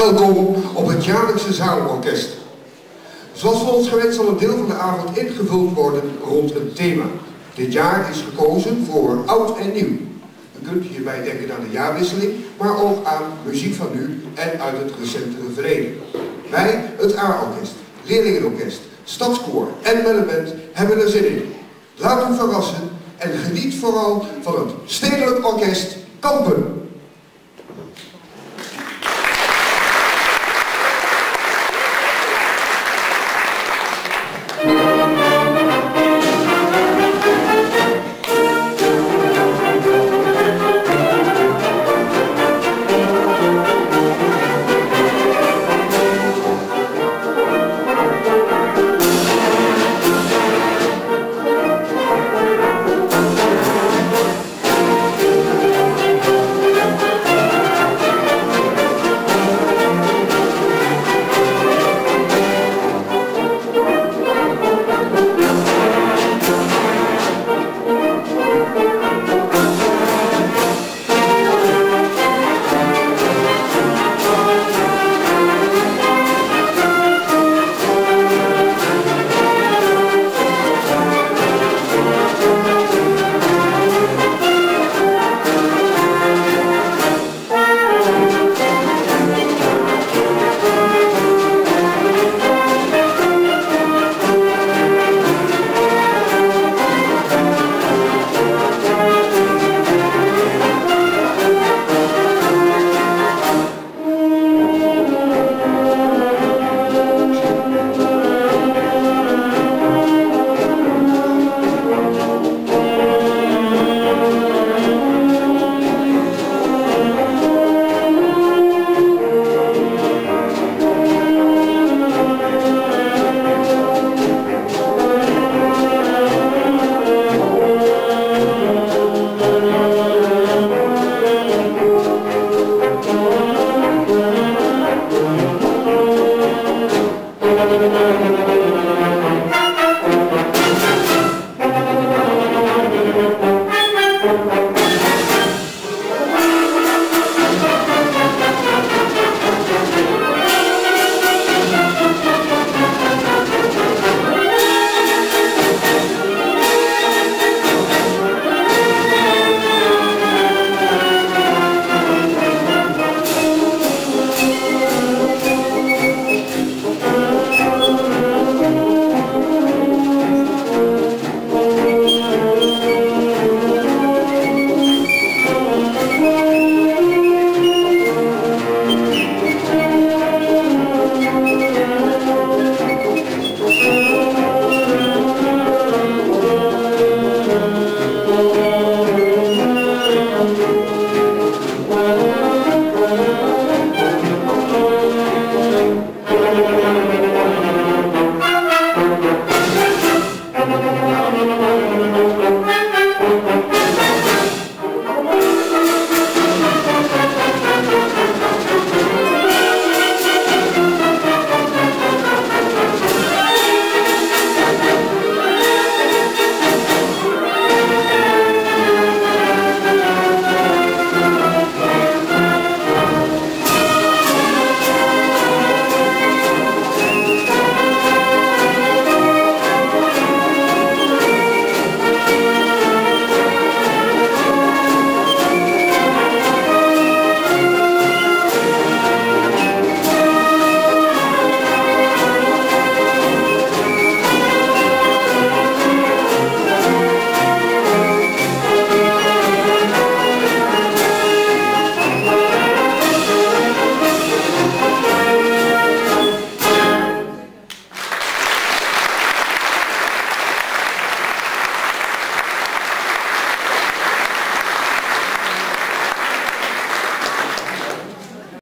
welkom op het jaarlijkse Zaalorkest. Zoals voor ons gewend zal een deel van de avond ingevuld worden rond een thema. Dit jaar is gekozen voor oud en nieuw. U kunt hierbij denken aan de jaarwisseling, maar ook aan muziek van nu en uit het recentere verleden. Wij, het A-orkest, leerlingenorkest, stadskoor en mellenband hebben er zin in. Laat u verrassen en geniet vooral van het Stedelijk Orkest Kampen.